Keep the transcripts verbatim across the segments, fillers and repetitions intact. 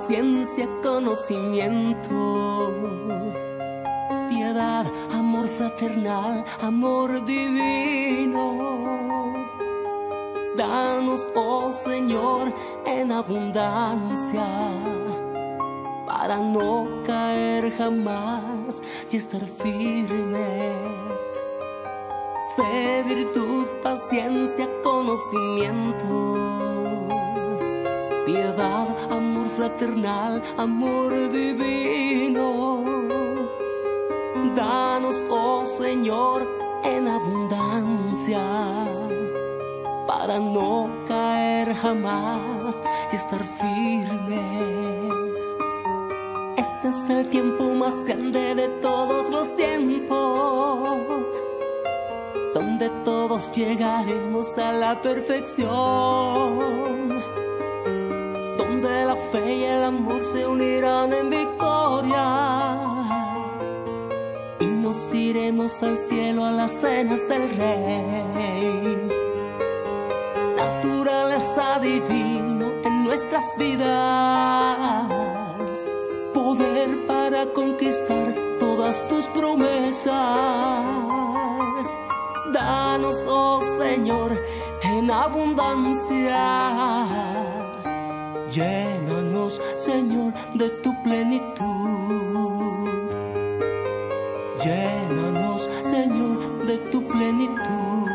paciencia, conocimiento, piedad, amor fraternal, amor divino. Danos, oh Señor, en abundancia, para no caer jamás y estar firmes. Fe, virtud, paciencia, conocimiento, piedad, amor fraternal, amor divino. Danos, oh Señor, en abundancia, para no caer jamás y estar firmes. Este es el tiempo más grande de todos los tiempos, donde todos llegaremos a la perfección, donde la fe y el amor se unirán en victoria, y nos iremos al cielo a las cenas del Rey. Naturaleza divina en nuestras vidas, poder para conquistar todas tus promesas. Danos, oh Señor, en abundancia. Llénanos, Señor, de tu plenitud. Llénanos, Señor, de tu plenitud.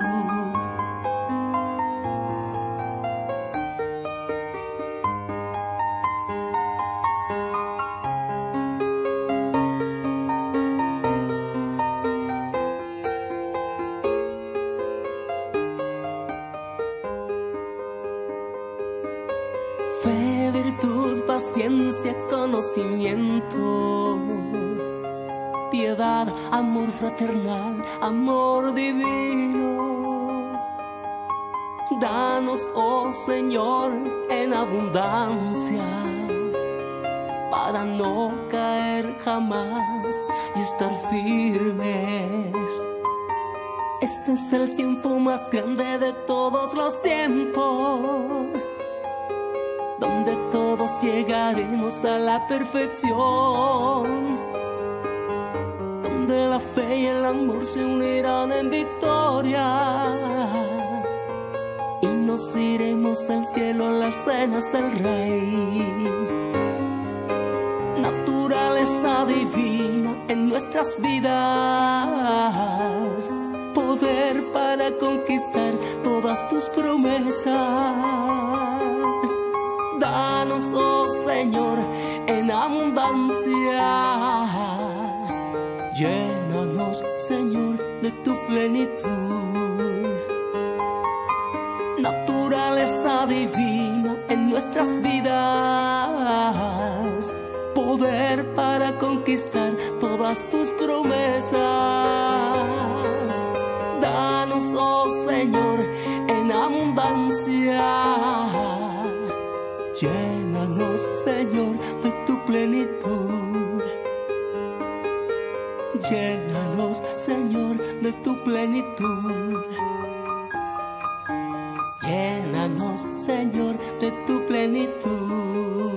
Fe, virtud, paciencia, conocimiento, piedad, amor fraternal, amor divino. Danos, oh Señor, en abundancia, para no caer jamás y estar firmes. Este es el tiempo más grande de todos los tiempos, donde todos llegaremos a la perfección, donde la fe y el amor se unirán en victoria, y nos iremos al cielo a las cenas del Rey. Naturaleza divina en nuestras vidas, poder para conquistar todas tus promesas. Danos, oh Señor, en abundancia. Llénanos, Señor, de tu plenitud. Naturaleza divina en nuestras vidas, poder para conquistar todas tus promesas. Danos, oh Señor, en abundancia. Llénanos, Señor, de tu plenitud. Llénanos, Señor, de tu plenitud. Llénanos, Señor, de tu plenitud.